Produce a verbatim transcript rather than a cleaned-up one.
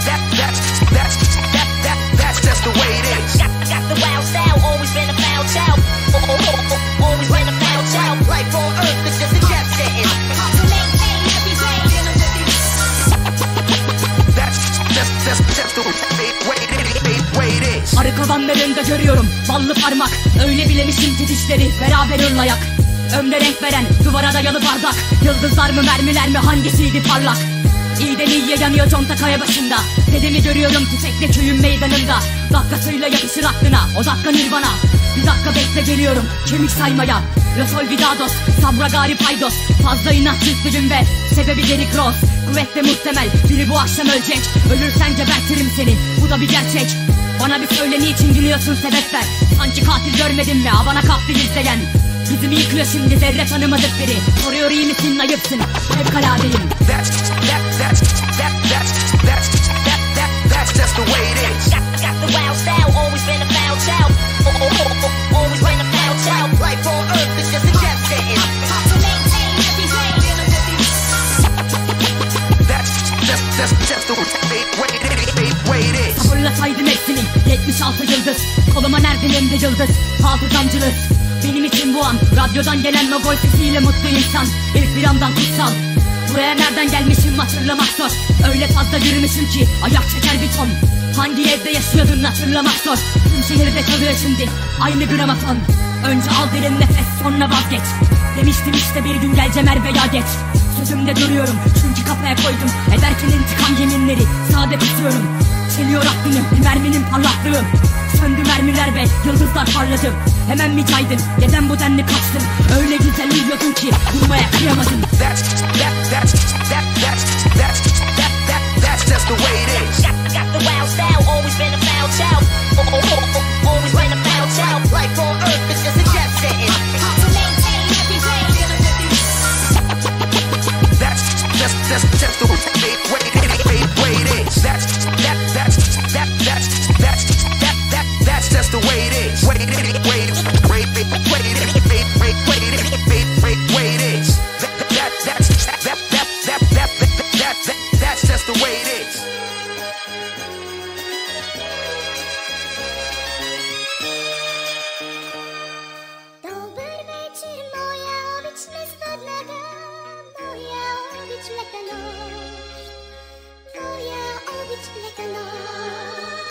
that, that's, that's, that, that, that's just the way it is. Got, got the wild style, always been a foul child. Oh, oh, oh, oh, always been a foul child. Life on earth is just a jet setting. To maintain every day. That's just, just, just the way, way, way, way it is. Arı kovanlarında görüyorum ballı parmak. Öyle bilemişim ki dişleri beraber ırlayak. Ömre renk veren duvara dayalı bardak. Yıldızlar mı mermiler mi hangisiydi parlak? İyiden iyiye yanıyor conta kaya başında. Dedemi görüyorum tüfekle köyün meydanında. Dakikasıyla yapışır aklına o dakika nirvana. Bir dakika bekle geliyorum kemik saymaya. Losol vidados, sabra gari paydos. Fazla inatçısıyım ve sebebi Derrick Rose. Kuvvetle muhtemel biri bu akşam ölecek. Ölürsen gebertirim seni, bu da bir gerçek. Bana bir söyle niçin gülüyorsun sebep ver. Sanki katil görmedin mi ha bana kalktı izleyen. Bizim yıkıyor şimdi zerre tanımadık biri. Soruyor iyi misin ayıpsın fevkaladeyim. That's, that, that's, that, that's, that's, that, that, that's just the way it is. Got, got the wild style, always been a foul child. Oh, oh, oh, oh, always been a foul child. Life on earth is just a jet setting. To maintain every day. That's just, just, just the way, way, way, way it is. Sabırlasaydım hepsini yetmiş altı yıldız. Koluma nerede elimde yıldız. Hafızancılık benim için bu an. Radyodan gelen o gol sesiyle mutlu insan. İlk bir andan kutsal. Buraya nereden gelmişim hatırlamak zor. Öyle fazla yürümüşüm ki ayak çeker bir ton. Hangi evde yaşıyordun hatırlamak zor. Tüm şehirde çalıyor şimdi aynı gramofon. Önce al derin nefes sonra vazgeç. Demiştim işte bir gün geleceğim er veya geç. Sözümde duruyorum çünkü kafaya koydum. Ederken intikam yeminleri sade tutuyorum. Çeliyor aklını bir merminin parlaklığı. Söndü mermiler ve yıldızlar parladı. Hemen mi caydın neden bu denli kaçtın? Öyle güzel uyuyordun ki durmaya kıyamadın. That's, that, that's, that, that's, that's, that, that, that's just the way it is. Got, got the wild style, always been a foul child. Oh, oh, oh, oh, always been a foul child. Life on earth is just a jet setting. To maintain every day. That's just, just, just the way, way, way, way it is. That's, that, that's, that, that's, that's, that, that, that's just the way it is. Way, way, way, way, way, way, way, way, way, way, way it is. That, that, that's, that, that, that, that, that, that, that, that's just the way it is. Добър вечер, моя обична стадлага, моя обич лека нощ, твоя обич лека нощ.